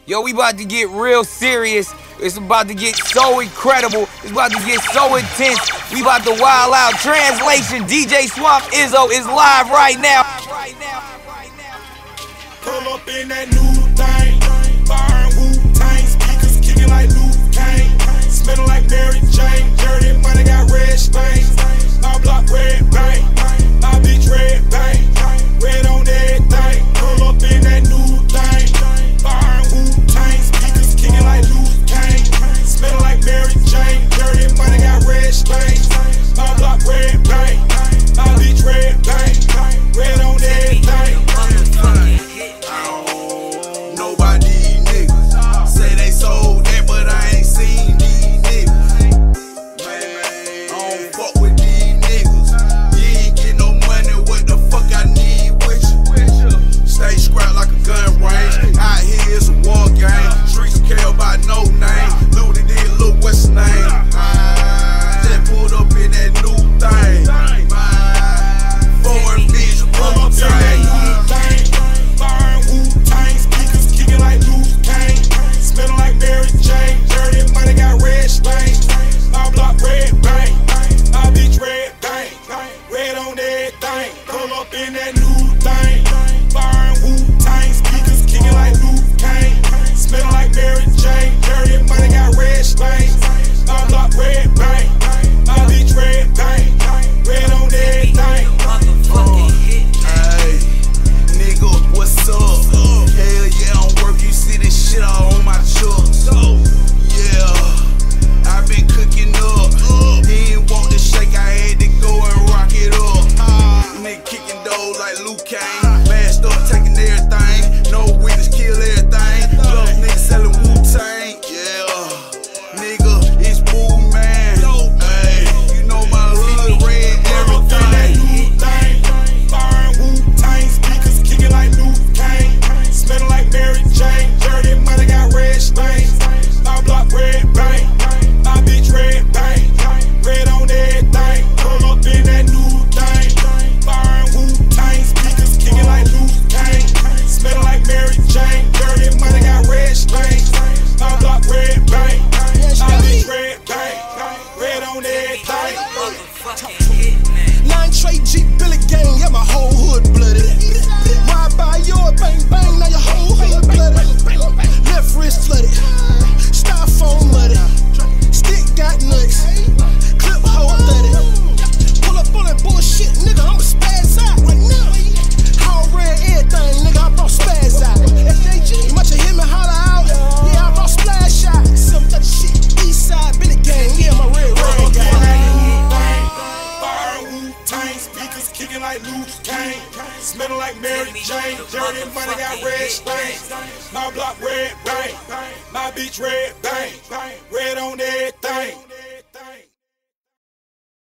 Yo, we about to get real serious. It's about to get so incredible. It's about to get so intense. We about to wild out. Translation, DJ Swamp Izzo is live right now. Pull up in that new thing. Firing Wu-Tang. Speakers kicking like Luke Kane. Smelling like Mary Jane. Dirty money got red stains. My block red bang. My bitch red bang. Red on everything. Pull up in that new thing. Firing Wu-Tang. Speakers kicking like Luke Kane. Smelling like Mary Jane. Dirty money got red stains. My block red bang. My bitch red bang. Red on everything. In that new thing, firing Wu-Tang, speakers kicking like Luke Kane, smelling like Mary Jane, dirty money got red stains, my block red bang, my bitch red bang, red on everything. Hey, nigga, what's up? Hell yeah, on work, you see this shit all on my truck. Yeah, I've been cooking up. He didn't want to shake, I had to go and rock it up. Nigga kicking doors like Luke Kane. Mashed up, taking everything. No witness, kill everything. Love niggas selling Wu-Tang. Yeah, nigga, it's Boo Man. Hey, you know my hood red everything. Firing Wu-Tang, speakers kicking like Luke Kane. Smelling like Mary Jane. Dirty money got red stains. My block red bang. My bitch red bang. Red on everything. Pull up in that new thing. Firing Wu-Tang, speakers kicking like Luke Kane. Smelling like Mary Jane. Dirty money got red stains. My block red bang. My bitch red bang. Red on everything. Nine Trey Jeep Billy gang, yeah, my whole hood blooded. Ride by your bang bang, now your whole hood blooded. Left wrist flooded, styrofoam muddy. Stick got nuts, clip hole flooded. Pull up on that bullshit, nigga, I'ma spaz out right now. All red everything, nigga, I brought spaz out. FJG, you might have hear me holler out. Yeah, I brought splash out. Some type of shit, east side Billy gang, yeah, my red gang. Wu-Tang, speakers kicking like Luke Kane. Smelling like Mary Jane. Dirty money got red stains. My block red bang. My bitch red bang. Red on everything.